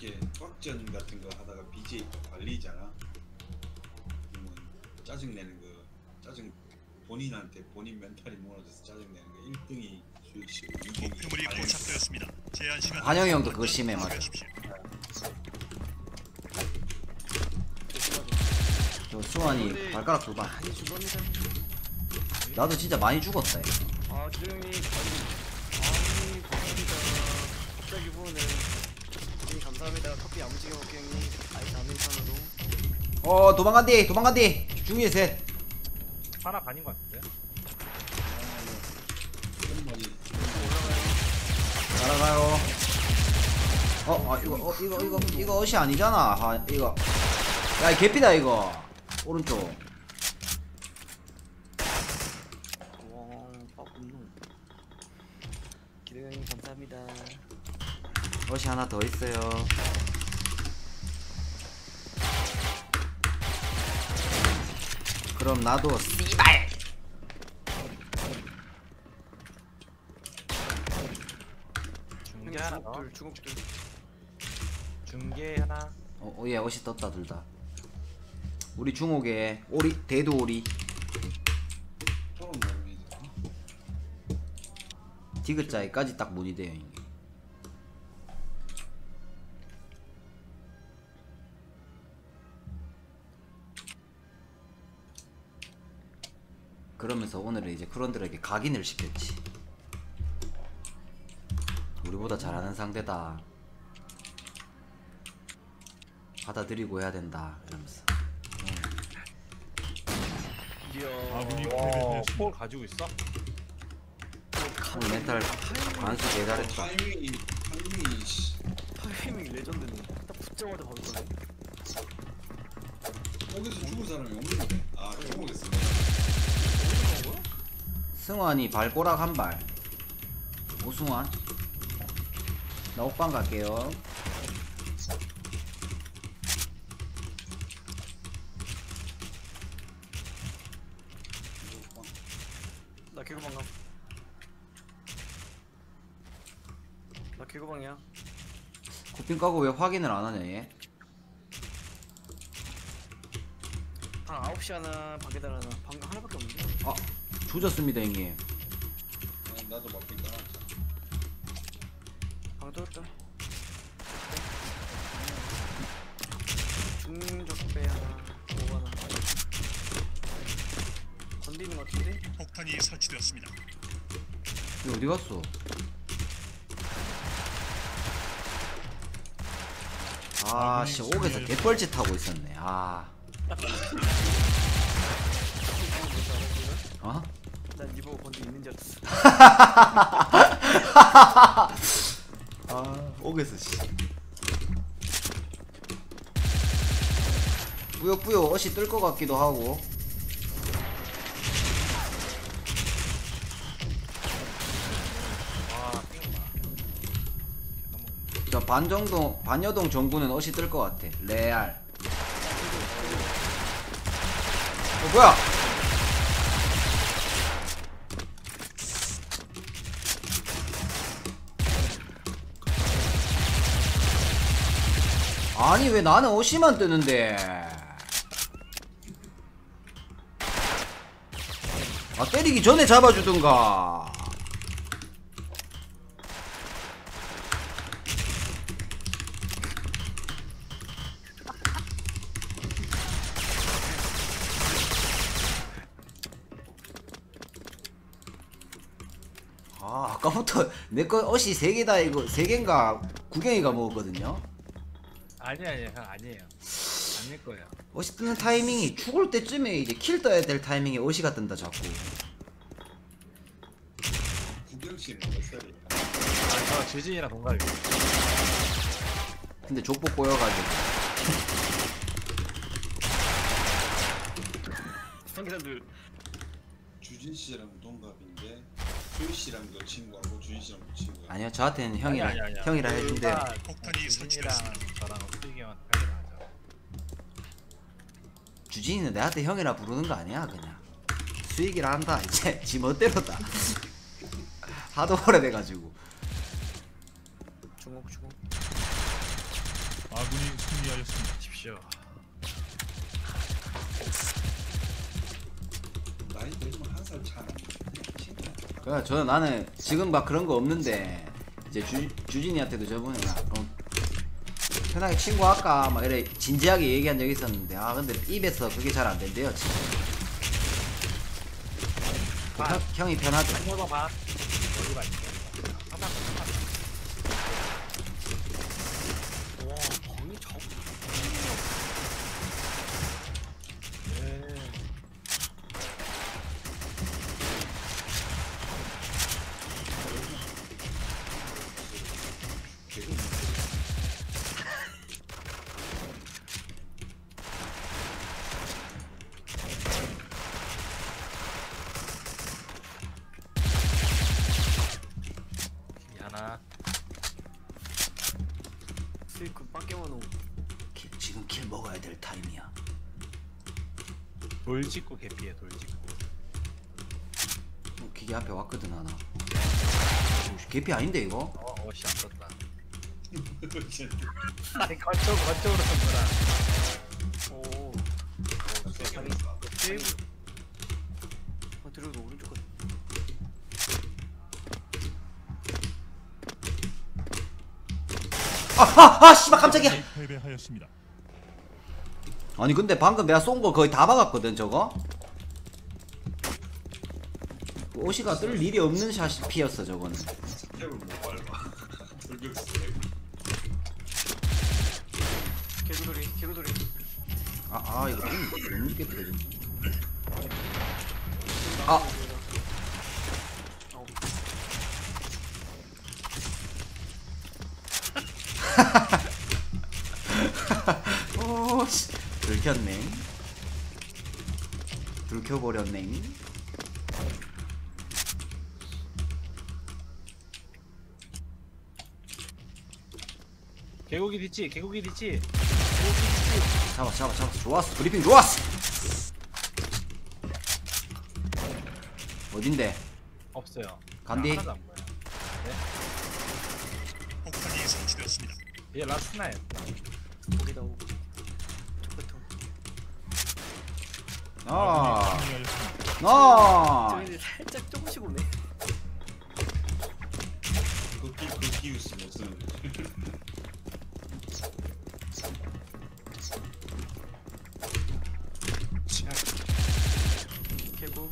이렇게 꽉전 같은 거 하다가 BJ 발리잖아. 그러면 짜증내는 거, 본인한테 본인 멘탈이 무너져서 짜증내는 거 1등이 수익시고 2등이 목표물이 포착되었습니다. 제한 시간. 환영이 형도 그거 심해 맞아. 저 수환이 발가락 두 방. 많이 죽었니다. 나도 진짜 많이 죽었다. 아 기령님 아니 감사합니다. 갑자기 후원을 형님 감사합니다. 커피 야무지게 먹게 형님. 아이스 아메리카노도. 도망간디 중위에 셋. 하나 반인 것 같은데? 이런 말이 날아가요. 이거 옷이 아니잖아. 이거. 야, 이 개피다 이거. 오른쪽. 와 빠꾸노. 기령 형님 감사합니다. 옷이 하나 더 있어요. 그럼 나도 씨발. 중계 하나 더. 중국들. 중계 하나. 얘 옷이 떴다 둘 다. 우리 중옥에 오리 대두 오리. 서로 모르면서 디귿자에까지 딱 문이 돼요 이게. 그러면서 오늘은 이제 크론들에게 각인을 시켰지. 우리보다 잘하는 상대다. 받아들이고 해야 된다 이러면서. 아군이 와, 패배했습니다. 폴 가지고 있어? 오늘 멘탈 관수 개잘했다. 타이밍이 씨, 타이밍 레전드네. 딱 붙자마자 바로 쏘네. 거기서 죽은 사람이 없는데. 아, 죽어겠어. 승환이 발꼬락 한 발. 오승환. 나 옥방 갈게요. 나 개구방 가. 나 개구방이야. 쿠핑 까고 왜 확인을 안 하냐 얘? 방 9시 하나, 방계달 하나. 방 하나밖에 없는데? 아 조졌습니다 형님. 나도 바뀐다. 방 뚫었다. 중적배 하나, 5 하나. 건드리는 것 같은데? 폭탄이 설치되었습니다. 이거 어디 갔어? 아씨 옥에서 개뻘짓 하고 있었네. 아. 어? 난 이보고 건드 있는 줄 알았어. 아 옥에서 씨. 뿌요뿌요 옷이 뜰 것 같기도 하고. 와, 띵마. 저 반여동 정구는 옷이 뜰 것 같아. 레알. 뭐야? 아니 왜 나는 옷이만 뜨는데? 아 때리기 전에 잡아주든가. 아 아까부터 내 거 옷이 3개다 이거 3개인가 구경이가 먹었거든요. 아니에요, 형 아니에요. 아닐 거예요. 옷이 뜨는 타이밍이 죽을 때쯤에 이제 킬 떠야 될 타이밍에 옷이가 뜬다 자꾸. 구경 씨는 몇 살이야? 아, 저 지진이랑 동갑이에요. 근데 족보 꼬여가지고. 상기사들 주진 씨랑 동갑인데 수희 씨랑도 친구하고 주진 씨랑도 친구야. 아니요 저한테는 형이라 아니야. 형이라 해준대요. 폭탄이 지진이랑 설치되었습니다. 저랑 수익이 형한테 편하죠. 주진이는 내한테 형이라 부르는 거 아니야 그냥. 수익이라 한다 이제 지 멋대로다. 하도 오래돼가지고. 주먹 아군이 승리하였습니다. 십시오. 나이 들면 한 살 차는 친구야. 그래 저는 나는 지금 막 그런 거 없는데 이제 주진이한테도 저번에 편하게 친구 할까 막 이래 진지하게 얘기한 적이 있었는데 아 근데 입에서 그게 잘 안 된대요 지금. 형이 편하죠. 한 여봐 봐. 어디 봐. 하다. 와 방이 저 네. 미안하. 스위크 빡게만 오고. 지금 킬 먹어야 될 타임이야. 돌 짚고 개피해 돌 짚고. 기계 앞에 왔거든 하나. 개피 아닌데 이거? 어씨 안 떴다. 아니 거쪽으로 쏜거라. 오. 세이브. 들어도 오른쪽 거. 씨발 깜짝이야. 패배하였습니다. 아니 근데 방금 내가 쏜 거 거의 다 박았거든 저거. 오시가 뜰 일이 없는 샷이 피었어 저거는. 스텝을 못 밟아. 돌격 스텝. 개구돌이. 이거 너무 늦게 떨어졌네. 오씨 들켰네. 들켜버렸네. 개고기 뒤치. 잡았어 좋았어 브리핑 좋았어. 어딘데? 없어요. 간디? 하나도 안 보여. 폭탄이 설치되었습니다. 얘 라스나야. 거기다 오고. 초코통. 아 승리하였습니다. 저희는 살짝 조금씩 오네. 그 기우스 무슨 개구.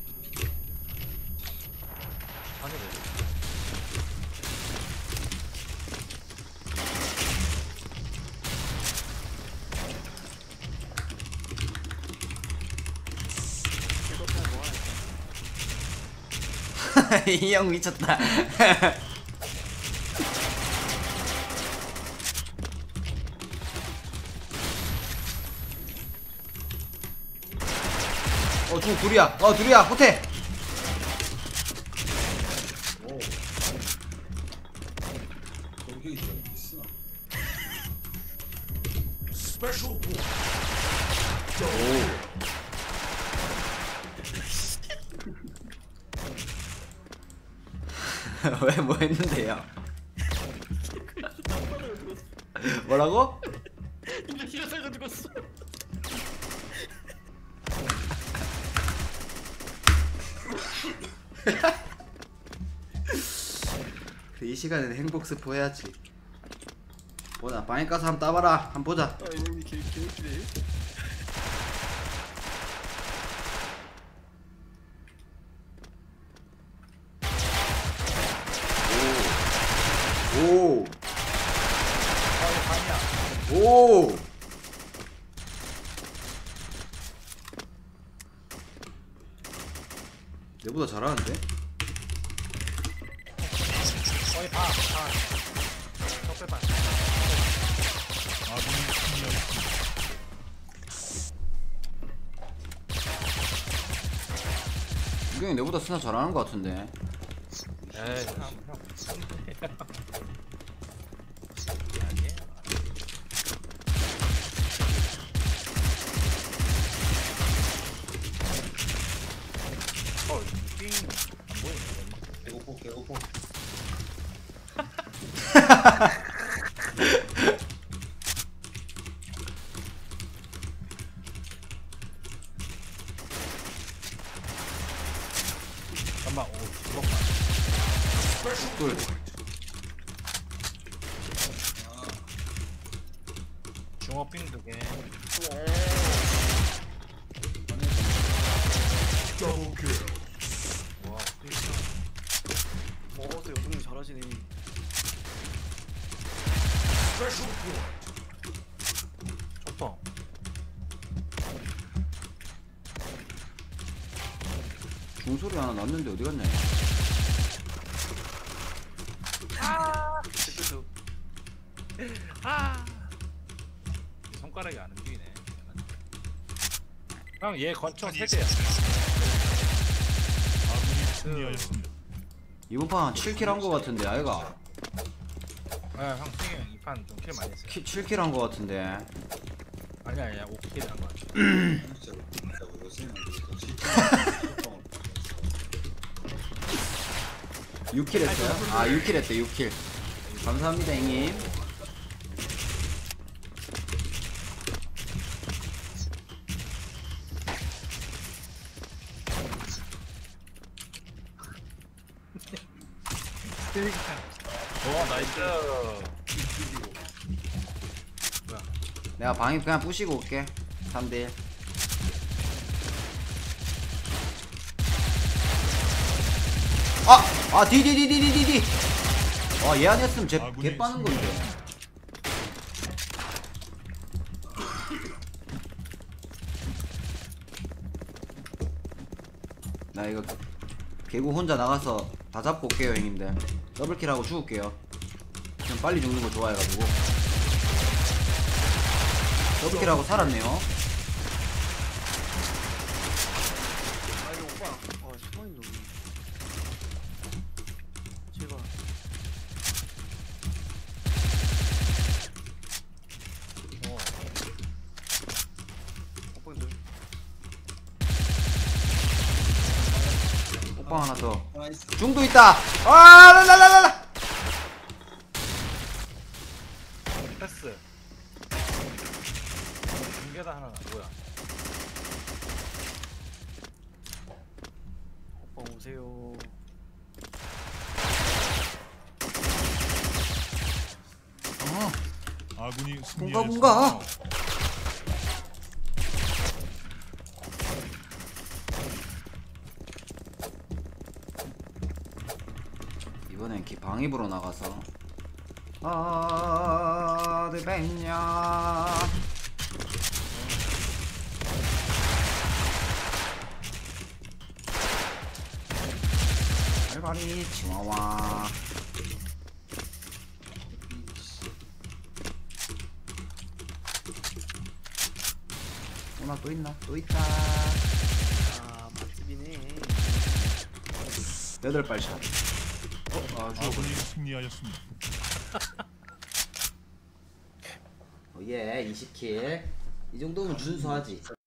아니 왜? 개구 그냥 뭐하나. 이 형 미쳤다. 중 둘이야. 둘이야. 호태. 돌격이 좀 있어. 왜 뭐 했는데요? 뭐라고? 이거 희한해가 죽었어. 이 시간에는 행복 스포 해야지. 보자 방에 가서 한번 따봐라. 한번 보자. 아 이놈이 개웃기네. 오. 반이야. 오. 내보다 잘하는데? 거의 반. 적배 반. 아군이 승리하였습니다. 이경이 내보다 스나 잘하는 것 같은데. 에이 형. 아니에요. 안 보이네. 개고포. 종업빙 2개. 와, 또 여성님 잘하시네. 초퍼. 중소리 하나 났는데 어디 갔냐? 득득득. 아! 손가락이 안 움직이네. 형, 얘 건총 3개야. 아군이 승리하였습니다. 이번 판 7킬 한 거 같은데 아이가? 아, 형, 승희 이판 좀 킬 많이 했어요. 7킬 한 거 같은데. 아니야, 5킬 한 거 같아. 진짜 웃긴다고 요새는 그 실제로 6킬 했어요? 아 6킬 했대 6킬. 감사합니다 형님. 오, 나이스. 내가 방입 그냥 부시고 올게. 3대1. 아! 디디디디디디디! 얘 아니었으면 개 빠는 건데. 나 이거 개구 혼자 나가서 다 잡고 올게요 형님들. 더블킬하고 죽을게요. 좀 빨리 죽는 거 좋아해가지고. 더블킬하고 살았네요. 아 이거 오빠. 아 숨어있는 놈이. 제발. 오빠들. 오빠 하나 더. 나이스. 중도 있다. 아, 라라라라. 패스. 중계다 하나 뭐야? 오빠 오세요. 아군이 뭔가 승리하였습니다. 뭔가. 이번엔 방입으로 나가서 어디 뵙냐. 발발이 치와와. 오나 또 있나? 또 있다. 아 맛집이네. 8발샷. 아군이 승리하였습니다. 예, 20킬. 이 정도면 준수하지.